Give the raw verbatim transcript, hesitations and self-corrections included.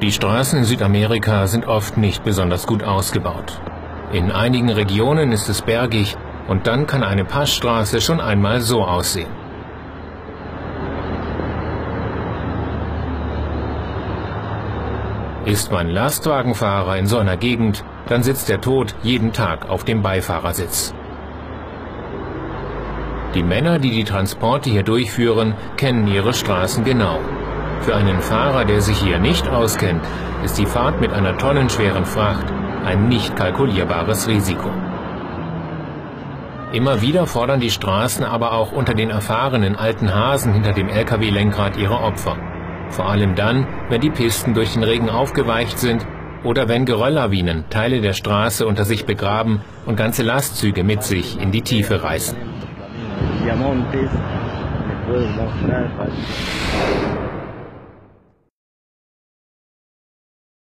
Die Straßen in Südamerika sind oft nicht besonders gut ausgebaut. In einigen Regionen ist es bergig und dann kann eine Passstraße schon einmal so aussehen. Ist man Lastwagenfahrer in so einer Gegend, dann sitzt der Tod jeden Tag auf dem Beifahrersitz. Die Männer, die die Transporte hier durchführen, kennen ihre Straßen genau. Für einen Fahrer, der sich hier nicht auskennt, ist die Fahrt mit einer tonnenschweren Fracht ein nicht kalkulierbares Risiko. Immer wieder fordern die Straßen aber auch unter den erfahrenen alten Hasen hinter dem L K W-Lenkrad ihre Opfer. Vor allem dann, wenn die Pisten durch den Regen aufgeweicht sind oder wenn Gerölllawinen Teile der Straße unter sich begraben und ganze Lastzüge mit sich in die Tiefe reißen.